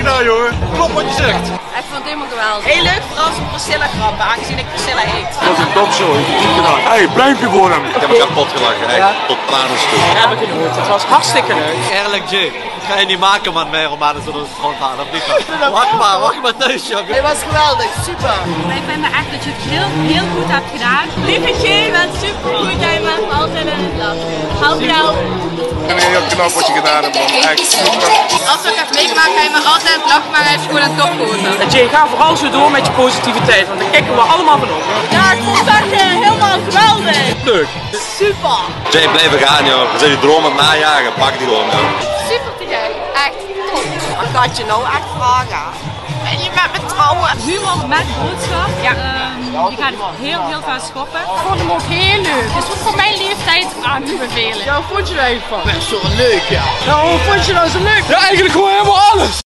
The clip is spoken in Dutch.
gedaan, jongen. Klopt wat je zegt. Ik vond het helemaal geweldig. Heel leuk, vooral zo'n Priscilla grappen, aangezien ik Priscilla heet. Dat is een topshow, ik heb het goed gedaan. Hé, pluimpje voor hem. Ik heb me kapot gelachen, echt tot tranen toe. Dat heb ik genoemd, het was hartstikke leuk. Eerlijk Jay, dat ga je niet maken man, meer om aan de grond gaan, of niet? Wacht maar thuis, jongen. Het was geweldig, super. Ik vind echt dat je het heel goed hebt gedaan. Lieve Jay, je bent super goed en je maakt me altijd aan het lachen. Hou jou. Ik vind heel knap wat je gedaan hebt, man. Echt super. Als ik heb meegemaakt, ga je me altijd lachen, maar hij is gewoon een topgozer. Jay, ga vooral zo door met je positiviteit, want daar kicken we allemaal van op. Ja, ik vond het echt helemaal geweldig. Leuk. Super. Jay, blijven gaan, joh. We zijn die dromen najagen, pak die gewoon, joh. Super te gek. Echt top. Wat gaat je nou echt vragen? En je met me trouwen? Humor met boodschap. Ja. Je gaat heel vaak schoppen. Ik vond hem ook heel leuk. Dus voor mijn leeftijd aan te bevelen. Ja, vond je er even van? Best wel leuk, ja. Nou, hoe vond je nou zo leuk? Ja, eigenlijk gewoon helemaal alles.